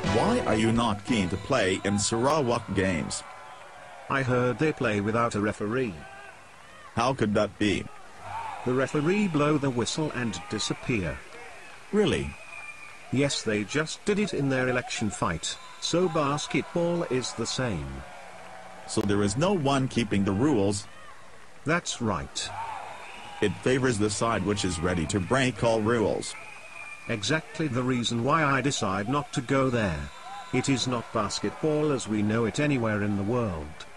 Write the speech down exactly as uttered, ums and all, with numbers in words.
Why are you not keen to play in Sarawak games? I heard they play without a referee. How could that be? The referee blow the whistle and disappear. Really? Yes, they just did it in their election fight, so basketball is the same. So there is no one keeping the rules? That's right. It favors the side which is ready to break all rules. Exactly the reason why I decide not to go there. It is not basketball as we know it anywhere in the world.